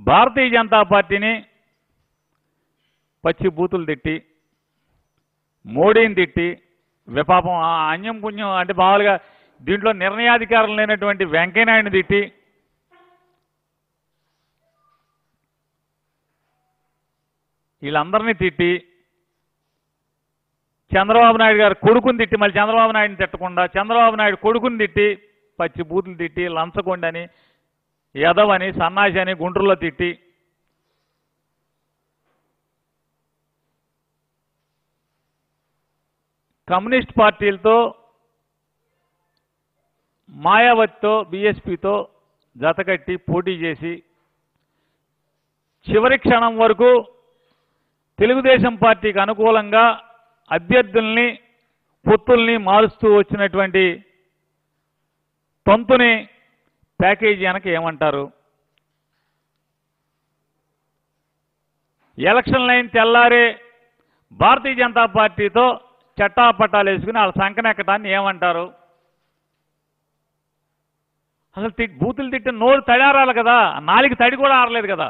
భారతీయ జనతా పార్టీని పచ్చి బూతులు తిట్టి, మోడీని తిట్టి, విపాపం అన్యం పుణ్యం అంటే మామూలుగా దీంట్లో నిర్ణయాధికారం లేనటువంటి వెంకయ్యనాయుడిని తిట్టి, వీళ్ళందరినీ తిట్టి, చంద్రబాబు నాయుడు గారు కొడుకుని తిట్టి, మళ్ళీ చంద్రబాబు నాయుడిని తిట్టకుండా చంద్రబాబు నాయుడు కొడుకుని తిట్టి, పచ్చి బూతులు తిట్టి, లంచగొండని, యదవని, సన్నాసి అని గుంటూరులో తిట్టి, కమ్యూనిస్ట్ పార్టీలతో, మాయావతితో, బీఎస్పీతో జతకట్టి పోటీ చేసి చివరి క్షణం వరకు తెలుగుదేశం పార్టీకి అనుకూలంగా అభ్యర్థుల్ని, పొత్తుల్ని మారుస్తూ వచ్చినటువంటి తొంతుని ప్యాకేజీ అనక ఏమంటారు? ఎలక్షన్ లైన్ తెల్లారే భారతీయ జనతా పార్టీతో చట్టాపట్టాలు వేసుకుని వాళ్ళ సంకనెక్కటాన్ని ఏమంటారు? అసలు బూతులు తిట్టిన నోరు తడారాలి కదా, నాలుగు తడి కూడా ఆరలేదు కదా.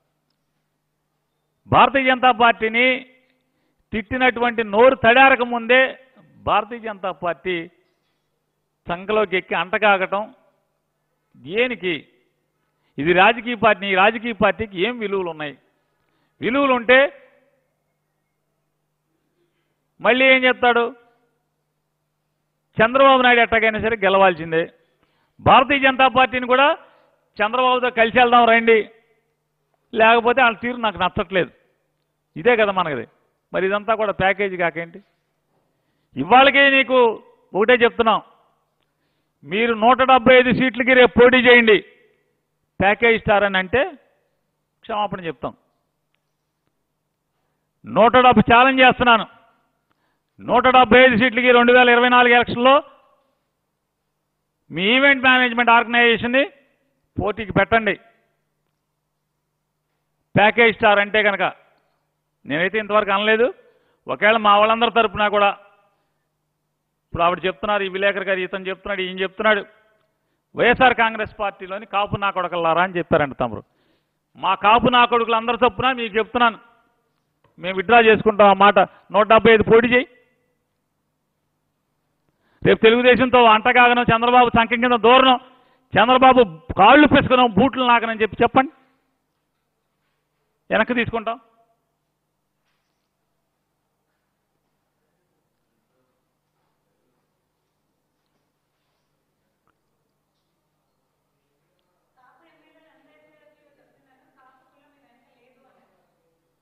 భారతీయ జనతా పార్టీని తిట్టినటువంటి నోరు తడారక ముందే భారతీయ జనతా పార్టీ సంఖలోకి ఎక్కి అంటకాగటం దేనికి? ఇది రాజకీయ పార్టీ. ఈ రాజకీయ పార్టీకి ఏం విలువలు ఉన్నాయి? విలువలు ఉంటే మళ్ళీ ఏం చెప్తాడు? చంద్రబాబు నాయుడు ఎట్టగైనా సరే గెలవాల్సిందే, భారతీయ జనతా పార్టీని కూడా చంద్రబాబుతో కలిసి వెళ్దాం రండి, లేకపోతే వాళ్ళ తీరు నాకు నచ్చట్లేదు, ఇదే కదా మనది. మరి ఇదంతా కూడా ప్యాకేజీ కాకేంటి? ఇవాళకే నీకు ఒకటే చెప్తున్నాం, మీరు 175 సీట్లకి రేపు పోటీ చేయండి, ప్యాకేజ్ స్టార్ అని అంటే క్షమాపణ చెప్తాం. 170 ఛాలెంజ్ చేస్తున్నాను. 175 సీట్లకి 2024 ఎలక్షన్లో మీ ఈవెంట్ మేనేజ్మెంట్ ఆర్గనైజేషన్ని పోటీకి పెట్టండి. ప్యాకేజ్ స్టార్ అంటే కనుక నేనైతే ఇంతవరకు అనలేదు. ఒకవేళ మా వాళ్ళందరి తరపున కూడా ఇప్పుడు ఆవిడ చెప్తున్నారు, ఈ విలేకరు గారు ఇతను చెప్తున్నాడు, ఈయన చెప్తున్నాడు, వైఎస్ఆర్ కాంగ్రెస్ పార్టీలోని కాపు నా కొడుకులారా అని చెప్పారంట తమరు. మా కాపు నా కొడుకులు అందరి తప్పున మీకు చెప్తున్నాను, మేము విత్డ్రా చేసుకుంటాం ఆ మాట. 175 పోటీ చేయి. రేపు తెలుగుదేశంతో అంటగాగనం, చంద్రబాబు సంఖ్య కింద దూరణం, చంద్రబాబు కాళ్ళు పిసుకున్నాం, బూట్లు నాకనని చెప్పండి, వెనక్కి తీసుకుంటాం.